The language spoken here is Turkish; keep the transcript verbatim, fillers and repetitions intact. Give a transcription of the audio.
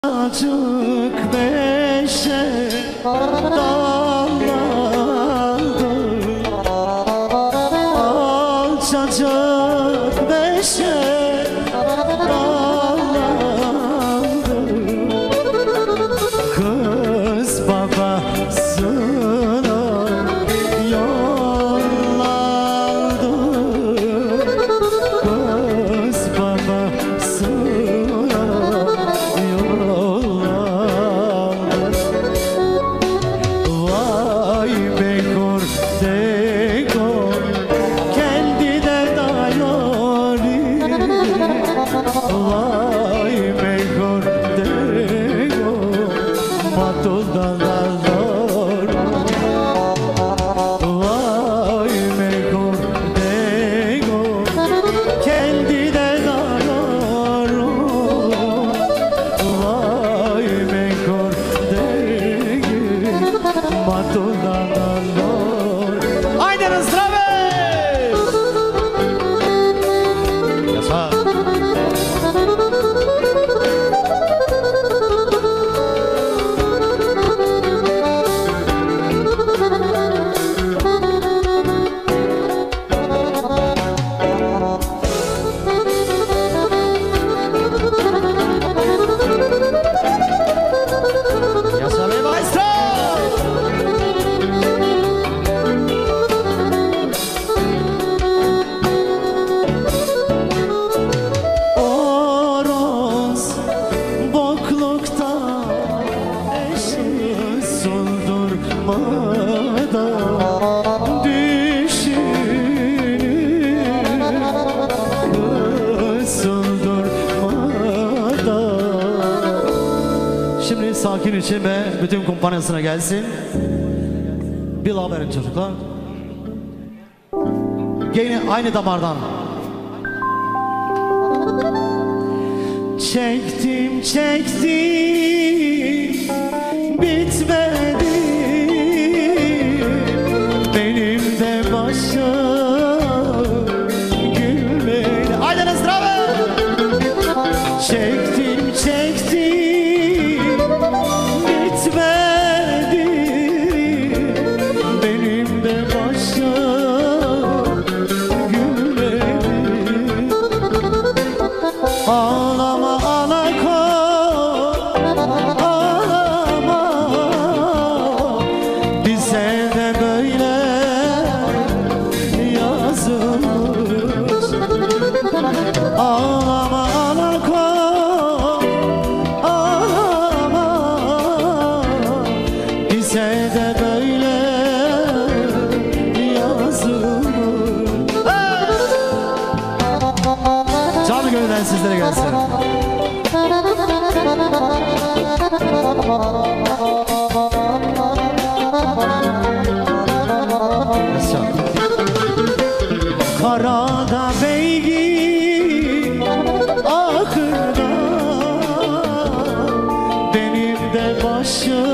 Açık beşe dallandı, alçacık beşe dallandı. Kız babasına yollandı, kız babasına Şimdi sakin için ve bütün kumpanyasına gelsin. Bir haberin çocuklar. Yine aynı damardan. Çektim çektim bitmedi, benim de başım gülmedi. Haydi Nesrave! Çektim çektim bitmedi, benim de başım gülmedi. Ağlama ana koy, ağlama, bize de böyle yazılmış. Ağlama ana koy, ağlama, bize de böyle yazılmış. Canı gönülden sizlere gelsin. Karada beygir ahırda, benim de başım